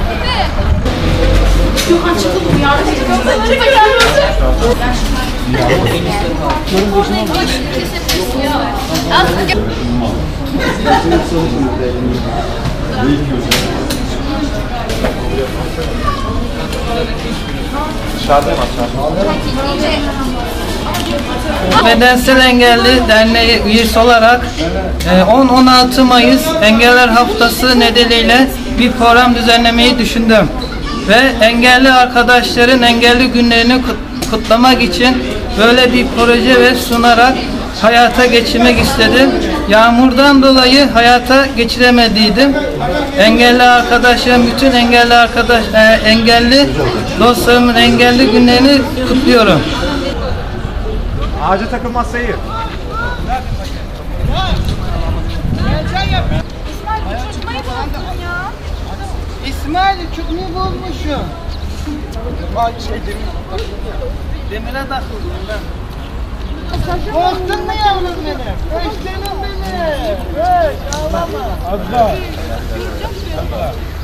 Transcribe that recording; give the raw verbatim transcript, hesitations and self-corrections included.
Gökhan çıktı bu yardım edin. Çıktı Bedensel Engelli Derneği üyesi olarak on on altı Mayıs Engeller Haftası nedeniyle bir program düzenlemeyi düşündüm. Ve engelli arkadaşların engelli günlerini kutlamak için böyle bir proje ve sunarak hayata geçirmek istedim. Yağmurdan dolayı hayata geçiremediydim. Engelli arkadaşlarım, bütün engelli arkadaş, e, engelli dostlarımın engelli günlerini kutluyorum. Ağaca takılmazsa iyi. İsmail çok mu bozmuşum? Ay şey demir. Demire takıldım ben. Korktun mu yavrum benim? Öştenim benim. Öş ağlama. Azra.